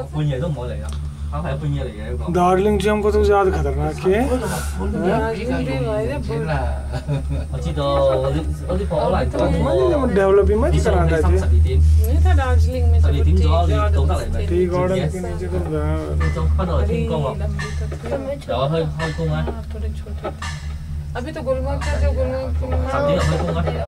半夜都唔好嚟啦，係半夜嚟嘅呢個。 दार्जिलिंग से हमको तो ज़्यादा खतरनाक है। 我知道嗰啲貨可能多。 डेवलपिंग मत कराना चाहिए। 12點。 नहीं था दार्जिलिंग में। 12點咗，你到得嚟咪？ टी गार्डन के नीचे तो 翻到嚟天光咯。由我開工啊。 थोड़े छोटे। अभी तो गुलमर्ग का जो गुलमर्ग 10點就開工啊。